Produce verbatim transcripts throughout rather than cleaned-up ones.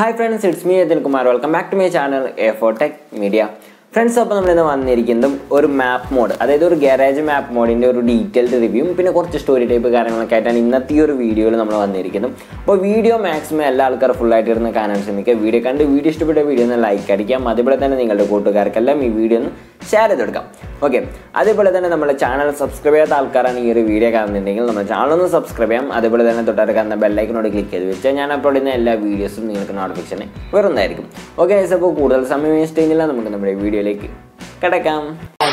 Hi friends, it's me Edin Kumar. Welcome back to my channel A four Tech Media. Friends, അപ്പോൾ നമ്മൾ ഇന്ന് വന്നിരിക്കുന്നത് ഒരു മാപ്പ് mode, അതായത് ഒരു ഗാരേജ് മാപ്പ് മോഡിന്റെ ഒരു ഡീറ്റെയിൽഡ് റിവ്യൂ പിന്നെ കുറച്ച് സ്റ്റോറി ടൈപ്പ് കാര്യങ്ങളൊക്കെ ആയിട്ടാണ് ഇന്നത്തെ ഈ ഒരു വീഡിയോയിൽ നമ്മൾ വന്നിരിക്കുന്നത്. അപ്പോൾ വീഡിയോ മാക്സിമം എല്ലാ ആൾക്കാരും ഫുൾ ആയിട്ട് ഇരുന്ന് കാണാൻ ശ്രമിക്കുക. വീഡിയോ കണ്ട് വീഡിയോ ഇഷ്ടപ്പെട്ട വീഡിയോ ഒന്ന് ലൈക്ക് അടിക്കാം. അതേപോലെ തന്നെ നിങ്ങളുടെ കൂട്ടുകാർക്കെല്ലാം ഈ വീഡിയോ ഒന്ന് ഷെയർ ചെയ്ത് കൊടുക്കാം. ഓക്കെ, അതേപോലെ തന്നെ നമ്മുടെ ചാനൽ സബ്സ്ക്രൈബ് ചെയ്യാത്ത ആൾക്കാരാണ് ഈ ഒരു വീഡിയോ കാണുന്നുണ്ടെങ്കിൽ നമ്മുടെ ചാനൽ ഒന്ന് സബ്സ്ക്രൈബ് ചെയ്യാം. അതേപോലെ തന്നെ തൊട്ടടുത്ത് കാണുന്ന ബെല്ലൈക്കനോട് ക്ലിക്ക് ചെയ്ത് വെച്ചാൽ ഞാൻ അപ്ലോഡ് ചെയ്യുന്ന എല്ലാ വീഡിയോസും നിങ്ങൾക്ക് നോട്ടിഫിക്കേഷൻ വരുന്നതായിരിക്കും. ഓക്കെ, അപ്പോൾ കൂടുതൽ സമയം വേസ്റ്റ് ചെയ്യുന്നില്ല, നമുക്ക് നമ്മുടെ വീഡിയോയിലേക്ക് കിടക്കാം.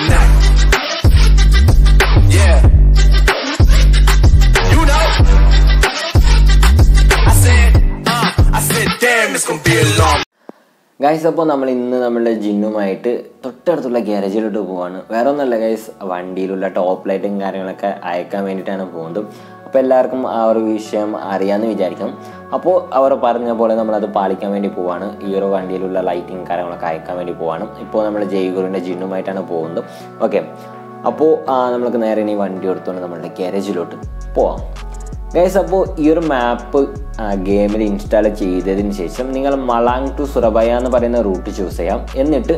ഗൈസ്, അപ്പോൾ നമ്മൾ ഇന്ന് നമ്മളുടെ ജിന്നുമായിട്ട് തൊട്ടടുത്തുള്ള ഗ്യാരേജിലോട്ട് പോവാണ്. വേറെ ഒന്നുമല്ല ഗൈസ്, വണ്ടിയിലുള്ള ടോപ്പ് ലൈറ്റും കാര്യങ്ങളൊക്കെ അയക്കാൻ വേണ്ടിയിട്ടാണ് പോകുന്നത്. അപ്പോൾ എല്ലാവർക്കും ആ ഒരു വിഷയം അറിയാമെന്ന് വിചാരിക്കും. അപ്പോൾ അവർ പറഞ്ഞ പോലെ നമ്മളത് പാലിക്കാൻ വേണ്ടി പോവാണ്. ഈ ഒരു വണ്ടിയിലുള്ള ലൈറ്റിങ് കാര്യങ്ങളൊക്കെ അയക്കാൻ വേണ്ടി പോവാണ്. ഇപ്പോൾ നമ്മൾ ജയ്ഗുരുവിൻ്റെ ജിന്നുമായിട്ടാണ് പോകുന്നത്. ഓക്കെ, അപ്പോൾ നമ്മൾക്ക് നേരെ ഇനി വണ്ടി എടുത്തുകൊണ്ട് നമ്മളുടെ ഗ്യാരേജിലോട്ട് പോവാം. ഗൈസ്, അപ്പോൾ ഈ ഒരു മാപ്പ് ഗെയിമിൽ ഇൻസ്റ്റാൾ ചെയ്തതിന് ശേഷം നിങ്ങൾ മലാങ് ടു സുറബയ എന്ന് പറയുന്ന റൂട്ട് ചൂസ് ചെയ്യാം. എന്നിട്ട്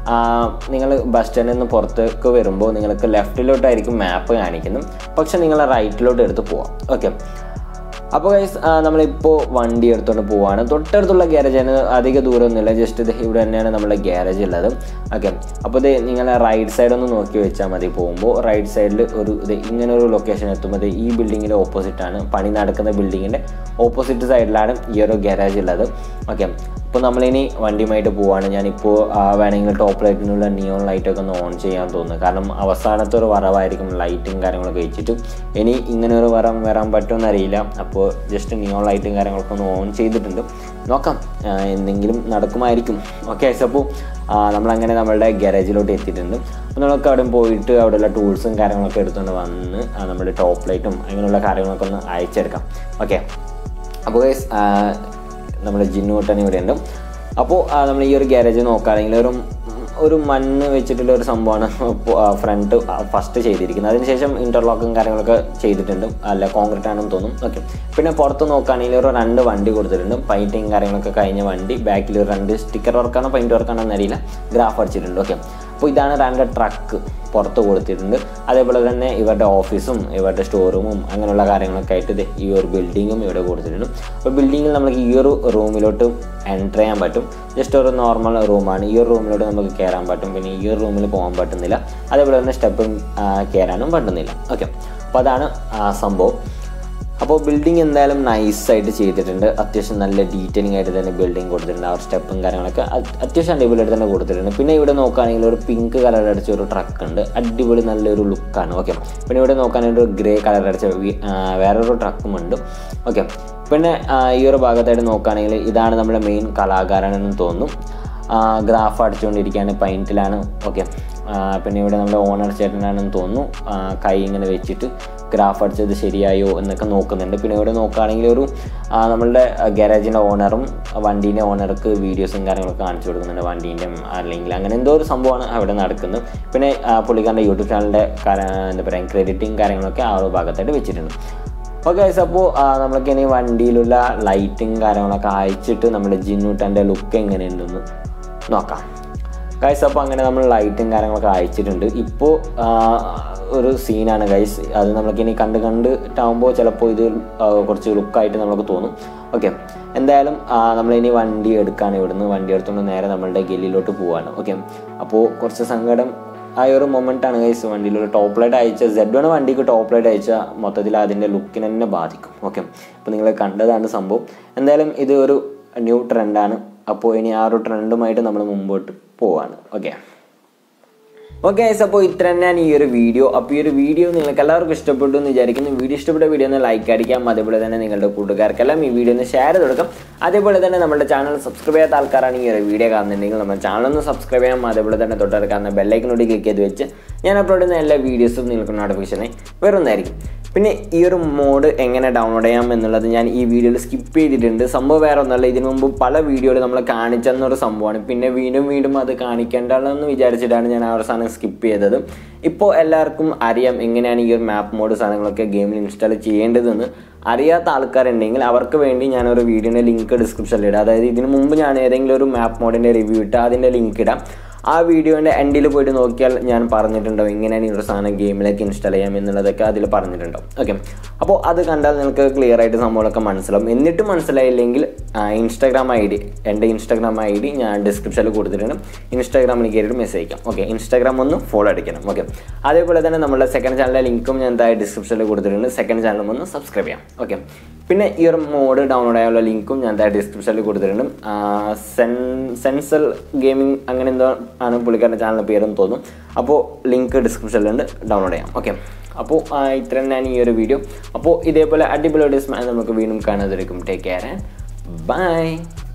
നിങ്ങൾ ബസ് സ്റ്റാൻഡിൽ നിന്ന് പുറത്തേക്ക് വരുമ്പോൾ നിങ്ങൾക്ക് ലെഫ്റ്റിലോട്ടായിരിക്കും മാപ്പ് കാണിക്കുന്നത്, പക്ഷെ നിങ്ങൾ റൈറ്റിലോട്ട് എടുത്ത് പോവാം. ഓക്കെ, അപ്പോൾ ഗൈസ് നമ്മളിപ്പോൾ വണ്ടി എടുത്തുകൊണ്ട് പോവാണ്. തൊട്ടടുത്തുള്ള ഗ്യാരേജാണ്, അധിക ദൂരമൊന്നുമില്ല, ജസ്റ്റ് ഇത് ഇവിടെ തന്നെയാണ് നമ്മുടെ ഗ്യാരേജ് ഉള്ളത്. ഓക്കെ, അപ്പോൾ ഇത് നിങ്ങൾ റൈറ്റ് സൈഡ് ഒന്ന് നോക്കി വെച്ചാൽ മതി. പോകുമ്പോൾ റൈറ്റ് സൈഡിൽ ഒരു ഇത് ഇങ്ങനെ ഒരു ലൊക്കേഷൻ എത്തുമ്പോൾ ഈ ബിൽഡിങ്ങിൻ്റെ ഓപ്പോസിറ്റാണ്, പണി നടക്കുന്ന ബിൽഡിങ്ങിൻ്റെ ഓപ്പോസിറ്റ് സൈഡിലാണ് ഈ ഒരു ഗ്യാരേജ് ഉള്ളത്. ഓക്കെ, അപ്പോൾ നമ്മളിനി വണ്ടിയുമായിട്ട് പോവാണ്. ഞാനിപ്പോൾ വേണമെങ്കിൽ ടോപ്പ് ലൈറ്റിനുള്ള നിയോൺ ലൈറ്റൊക്കെ ഒന്ന് ഓൺ ചെയ്യാൻ തോന്നുന്നു, കാരണം അവസാനത്തെ ഒരു വറവായിരിക്കും ലൈറ്റും കാര്യങ്ങളൊക്കെ വെച്ചിട്ട്. ഇനി ഇങ്ങനെ ഒരു വറം വരാൻ പറ്റുമെന്ന് അറിയില്ല. അപ്പോൾ ജസ്റ്റ് നിയോൺ ലൈറ്റും കാര്യങ്ങളൊക്കെ ഒന്ന് ഓൺ ചെയ്തിട്ടുണ്ട്, നോക്കാം എന്തെങ്കിലും നടക്കുമായിരിക്കും. ഓക്കെ, അപ്പോൾ നമ്മളങ്ങനെ നമ്മളുടെ ഗാരേജിലോട്ട് എത്തിയിട്ടുണ്ട്. അപ്പോൾ നമ്മളൊക്കെ അവിടെ പോയിട്ട് അവിടെയുള്ള ടൂൾസും കാര്യങ്ങളൊക്കെ എടുത്തുകൊണ്ട് വന്ന് നമ്മുടെ ടോപ്പ് ലൈറ്റും അങ്ങനെയുള്ള കാര്യങ്ങളൊക്കെ ഒന്ന് അയച്ചെടുക്കാം. ഓക്കെ, അപ്പോൾ ഗൈസ് നമ്മുടെ ജിന്നുകൂട്ടൻ ഇവിടെ ഉണ്ട്. അപ്പോൾ നമ്മൾ ഈ ഒരു ഗാരേജ് നോക്കുകയാണെങ്കിൽ ഒരു ഒരു മണ്ണ് വെച്ചിട്ടുള്ള ഒരു സംഭവമാണ് ഫ്രണ്ട് ഫസ്റ്റ് ചെയ്തിരിക്കുന്നത്. അതിനുശേഷം ഇൻ്റർലോക്കും കാര്യങ്ങളൊക്കെ ചെയ്തിട്ടുണ്ട്, അല്ല കോൺക്രീറ്റ് ആണെന്ന് തോന്നും. ഓക്കെ, പിന്നെ പുറത്ത് നോക്കുകയാണെങ്കിൽ ഒരു രണ്ട് വണ്ടി കൊടുത്തിട്ടുണ്ട്, പെയിൻറ്റിങ് കാര്യങ്ങളൊക്കെ കഴിഞ്ഞ വണ്ടി. ബാക്കിൽ ഒരു രണ്ട് സ്റ്റിക്കർ വർക്കാണോ പെയിൻറ്റ് വർക്കാണോ എന്നറിയില്ല, ഗ്രാഫ് അടിച്ചിട്ടുണ്ട്. ഓക്കെ, അപ്പോൾ ഇതാണ് രണ്ട് ട്രക്ക് പുറത്ത് കൊടുത്തിട്ടുണ്ട്. അതേപോലെ തന്നെ ഇവരുടെ ഓഫീസും ഇവരുടെ സ്റ്റോർ റൂമും അങ്ങനെയുള്ള കാര്യങ്ങളൊക്കെ ആയിട്ട് ഇത് ഈ ഒരു ബിൽഡിങ്ങും ഇവിടെ കൊടുത്തിട്ടുണ്ട്. അപ്പോൾ ബിൽഡിങ്ങിൽ നമുക്ക് ഈ ഒരു റൂമിലോട്ട് എൻ്റർ ചെയ്യാൻ പറ്റും. ജസ്റ്റ് ഒരു നോർമൽ റൂമാണ്. ഈ ഒരു റൂമിലോട്ട് നമുക്ക് കയറാൻ പറ്റും, പിന്നെ ഈ ഒരു റൂമിൽ പോകാൻ പറ്റുന്നില്ല. അതേപോലെ തന്നെ സ്റ്റെപ്പും കയറാനും പറ്റുന്നില്ല. ഓക്കെ, അപ്പോൾ അതാണ് സംഭവം. അപ്പോൾ ബിൽഡിംഗ് എന്തായാലും നൈസായിട്ട് ചെയ്തിട്ടുണ്ട്. അത്യാവശ്യം നല്ല ഡീറ്റെയിലിംഗ് ആയിട്ട് തന്നെ ബിൽഡിംഗ് കൊടുത്തിട്ടുണ്ട്. ആ ഒരു സ്റ്റെപ്പും കാര്യങ്ങളൊക്കെ അത്യാവശ്യം അടിപൊളിയായിട്ട് തന്നെ കൊടുത്തിട്ടുണ്ട്. പിന്നെ ഇവിടെ നോക്കുകയാണെങ്കിൽ ഒരു പിങ്ക് കളർ അടിച്ച ഒരു ട്രക്ക് ഉണ്ട്, അടിപൊളി നല്ലൊരു ലുക്കാണ്. ഓക്കെ, പിന്നെ ഇവിടെ നോക്കുകയാണെങ്കിൽ ഒരു ഗ്രേ കളർ അടിച്ച വേറൊരു ട്രക്കും ഉണ്ട്. ഓക്കെ, പിന്നെ ഈ ഒരു ഭാഗത്തായിട്ട് നോക്കുകയാണെങ്കിൽ ഇതാണ് നമ്മുടെ മെയിൻ കലാകാരനെന്ന് തോന്നുന്നു. ഗ്രാഫ് അടിച്ചുകൊണ്ടിരിക്കുകയാണ്, പെയിൻറ്റിലാണ്. ഓക്കെ, പിന്നെ ഇവിടെ നമ്മുടെ ഓണർ ചേട്ടനാണെന്ന് തോന്നുന്നു, കൈ ഇങ്ങനെ വെച്ചിട്ട് ഗ്രാഫ് അടിച്ചത് ശരിയായോ എന്നൊക്കെ നോക്കുന്നുണ്ട്. പിന്നെ ഇവിടെ നോക്കുകയാണെങ്കിൽ ഒരു നമ്മളുടെ ഗാരേജിൻ്റെ ഓണറും വണ്ടീൻ്റെ ഓണർക്ക് വീഡിയോസും കാര്യങ്ങളൊക്കെ കാണിച്ചു കൊടുക്കുന്നുണ്ട്, വണ്ടീൻ്റെ അല്ലെങ്കിൽ അങ്ങനെ എന്തോ ഒരു സംഭവമാണ് അവിടെ നടക്കുന്നത്. പിന്നെ പുള്ളിക്കാരൻ്റെ യൂട്യൂബ് ചാനലിൻ്റെ എന്താ പറയുക ക്രെഡിറ്റിങ് കാര്യങ്ങളൊക്കെ ആ ഒരു ഭാഗത്തായിട്ട് വെച്ചിട്ടുണ്ട്. ഓക്കെ ഗൈസ്, അപ്പോൾ നമ്മൾക്ക് ഇനി വണ്ടിയിലുള്ള ലൈറ്റും കാര്യങ്ങളൊക്കെ അയച്ചിട്ട് നമ്മുടെ ജിന്നുട്ടൻ്റെ ലുക്ക് എങ്ങനെയുണ്ടെന്ന് നോക്കാം. ഗൈസ്, അപ്പോൾ അങ്ങനെ നമ്മൾ ലൈറ്റും കാര്യങ്ങളൊക്കെ അയച്ചിട്ടുണ്ട്. ഇപ്പോൾ ഒരു സീനാണ് ഗൈസ്, അത് നമ്മൾക്കിനി കണ്ട് കണ്ടിട്ടാകുമ്പോൾ ചിലപ്പോൾ ഇത് കുറച്ച് ലുക്കായിട്ട് നമുക്ക് തോന്നും. ഓക്കെ, എന്തായാലും നമ്മളിനി വണ്ടി എടുക്കാൻ ഇവിടുന്ന് വണ്ടി എടുത്തുകൊണ്ട് നേരെ നമ്മളുടെ ഗല്ലിയിലോട്ട് പോവാണ്. ഓക്കെ, അപ്പോൾ കുറച്ച് സങ്കടം ആ ഒരു മൊമെൻ്റാണ് ഗൈസ്. വണ്ടിയിലൊരു ടോപ്പ് ലൈറ്റ് അയച്ച സെഡ് വൺ വണ്ടിക്ക് ടോപ്പ് ലൈറ്റ് അയച്ചാൽ മൊത്തത്തിൽ അതിൻ്റെ ലുക്കിനെ തന്നെ ബാധിക്കും. ഓക്കെ, അപ്പോൾ നിങ്ങൾ കണ്ടതാണ് സംഭവം. എന്തായാലും ഇത് ഒരു ന്യൂ ട്രെൻഡാണ്. അപ്പോൾ ഇനി ആ ഒരു ട്രെൻഡുമായിട്ട് നമ്മൾ മുമ്പോട്ട് പോവാണ്. ഓക്കെ ഓക്കെ ഗൈസ്, അപ്പോൾ ഇത്ര തന്നെയാണ് ഈ ഒരു വീഡിയോ. അപ്പോൾ ഈ ഒരു വീഡിയോ നിങ്ങൾക്ക് എല്ലാവർക്കും ഇഷ്ടപ്പെട്ടു എന്ന് വിചാരിക്കുന്നു. വീഡിയോ ഇഷ്ടപ്പെട്ട വീഡിയോ ഒന്ന് ലൈക്ക് അടിക്കാം. അതേപോലെ തന്നെ നിങ്ങളുടെ കൂട്ടുകാർക്കെല്ലാം ഈ വീഡിയോ ഒന്ന് ഷെയർ ചെയ്ത് കൊടുക്കാം. അതേപോലെ തന്നെ നമ്മുടെ ചാനൽ സബ്സ്ക്രൈബ് ചെയ്യാത്ത ആൾക്കാരാണ് ഈ ഒരു വീഡിയോ കാണുന്നുണ്ടെങ്കിൽ നമ്മുടെ ചാനൽ ഒന്ന് സബ്സ്ക്രൈബ് ചെയ്യാം. അതേപോലെ തന്നെ തൊട്ടടുക്കാവുന്ന ബെല്ലൈക്കനോട് ക്ലിക്ക് ചെയ്ത് വെച്ച് ഞാൻ അപ്ലോഡ് ചെയ്യുന്ന എല്ലാ വീഡിയോസും നിങ്ങൾക്ക് നോട്ടിഫിക്കേഷനായി വരുന്നതായിരിക്കും. പിന്നെ ഈ ഒരു മോഡ് എങ്ങനെ ഡൗൺലോഡ് ചെയ്യാം എന്നുള്ളത് ഞാൻ ഈ വീഡിയോയിൽ സ്കിപ്പ് ചെയ്തിട്ടുണ്ട്. സംഭവം വേറെ ഒന്നുമല്ല, ഇതിനു മുമ്പ് പല വീഡിയോയിൽ നമ്മൾ കാണിച്ചെന്നൊരു സംഭവമാണ്. പിന്നെ വീണ്ടും വീണ്ടും അത് കാണിക്കേണ്ടതെന്ന് വിചാരിച്ചിട്ടാണ് ഞാൻ ആ ഒരു സാധനം സ്കിപ്പ് ചെയ്തത്. ഇപ്പോൾ എല്ലാവർക്കും അറിയാം എങ്ങനെയാണ് ഈ ഒരു മാപ്പ് മോഡ് സാധനങ്ങളൊക്കെ ഗെയിമിൽ ഇൻസ്റ്റാൾ ചെയ്യേണ്ടതെന്ന്. അറിയാത്ത ആൾക്കാരുണ്ടെങ്കിൽ അവർക്ക് വേണ്ടി ഞാനൊരു വീഡിയോയുടെ ലിങ്ക് ഡിസ്ക്രിപ്ഷനിൽ ഇടാം. അതായത് ഇതിന് മുമ്പ് ഞാൻ ഏതെങ്കിലും ഒരു മാപ്പ് മോഡിൻ്റെ റിവ്യൂ ഇട്ട് അതിൻ്റെ ലിങ്ക് ഇടാം. ആ വീഡിയോൻ്റെ എൻഡിൽ പോയിട്ട് നോക്കിയാൽ ഞാൻ പറഞ്ഞിട്ടുണ്ടാവും എങ്ങനെയാണ് ഈ ഒരു സാധനം ഗെയിമിലേക്ക് ഇൻസ്റ്റാൾ ചെയ്യാം എന്നുള്ളതൊക്കെ അതിൽ പറഞ്ഞിട്ടുണ്ടാവും. ഓക്കെ, അപ്പോൾ അത് കണ്ടാൽ നിങ്ങൾക്ക് ക്ലിയർ ആയിട്ട് സംഭവങ്ങളൊക്കെ മനസ്സിലാവും. എന്നിട്ട് മനസ്സിലായില്ലെങ്കിൽ ഇൻസ്റ്റാഗ്രാം ഐ ഡി എൻ്റെ ഇൻസ്റ്റാഗ്രാം ഐ ഡി ഞാൻ ഡിസ്ക്രിപ്ഷനിൽ കൊടുത്തിട്ടുണ്ട്. ഇൻസ്റ്റാഗ്രാമിൽ കയറിയിട്ട് മെസ്സേജ് അയക്കാം. ഓക്കെ, ഇൻസ്റ്റാഗ്രാം ഒന്ന് ഫോളോ അടിക്കണം. ഓക്കെ, അതേപോലെ തന്നെ നമ്മുടെ സെക്കൻഡ് ചാനലിലെ ലിങ്കും ഞാൻ എന്തായാലും ഡിസ്ക്രിപ്ഷനിൽ കൊടുത്തിട്ടുണ്ട്. സെക്കൻഡ് ചാനലും ഒന്ന് സബ്സ്ക്രൈബ് ചെയ്യാം. ഓക്കെ, പിന്നെ ഈ ഒരു മോഡ് ഡൗൺലോഡ് ചെയ്യാനുള്ള ലിങ്കും ഞാൻ എന്തായാലും ഡിസ്ക്രിപ്ഷനിൽ കൊടുത്തിട്ടുണ്ട്. സെൻ സെൻസൽ ഗെയിമിംഗ് അങ്ങനെ എന്തോ ആണ് പുള്ളിക്കാരുടെ ചാനലിൻ്റെ പേരെന്ന് തോന്നും. അപ്പോൾ ലിങ്ക് ഡിസ്ക്രിപ്ഷനിലുണ്ട്, ഡൗൺലോഡ് ചെയ്യാം. ഓക്കെ, അപ്പോൾ ഇത്ര തന്നെയാണ് ഈ ഒരു വീഡിയോ. അപ്പോൾ ഇതേപോലെ അടിപൊളി വീഡിയോസ് നമുക്ക് വീണ്ടും കാണാതിരിക്കും. Take care and by.